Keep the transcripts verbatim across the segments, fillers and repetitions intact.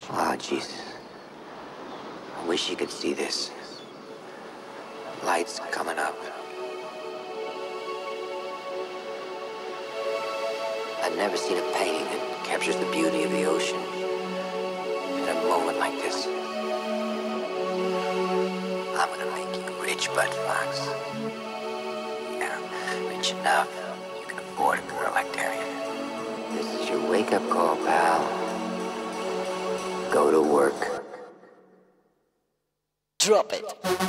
Oh, Jesus. I wish you could see this. Lights coming up. I've never seen a painting that captures the beauty of the ocean in a moment like this. I'm gonna make you rich, Bud Fox. Yeah, rich enough you can afford a girl like Darian. This is your wake-up call, pal. Go to work. Drop it.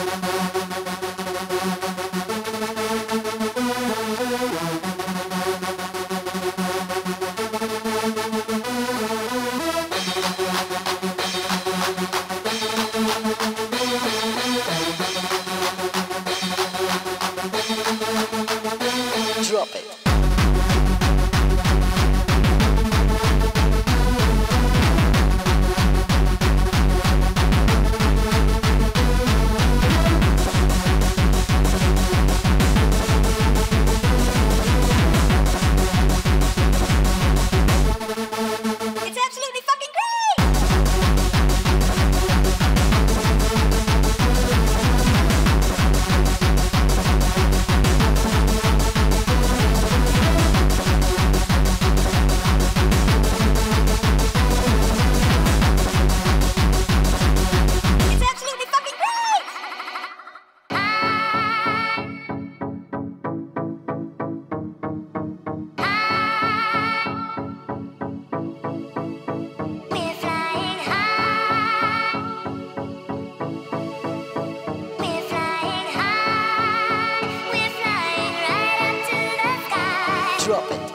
Drop it. Drop it.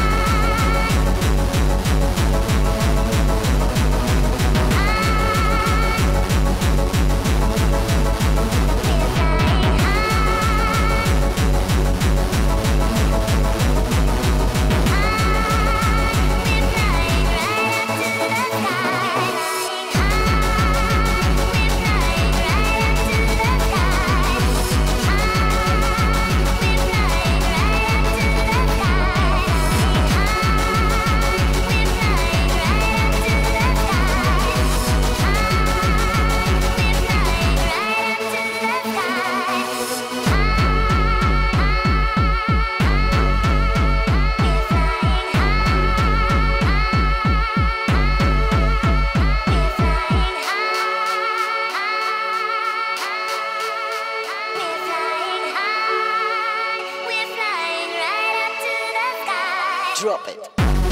Drop it.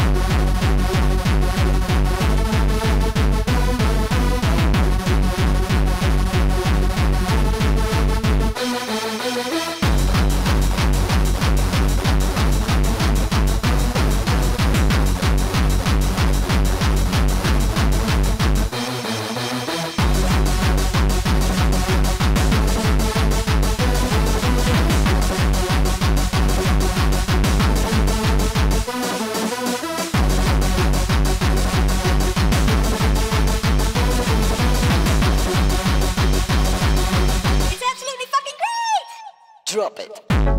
Drop it.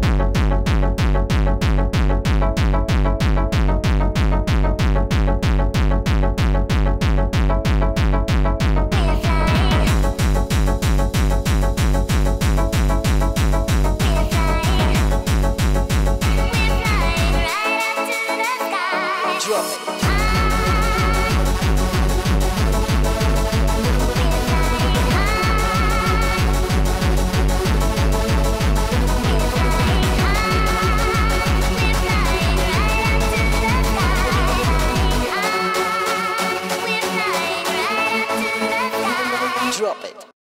Drop it. Drop it.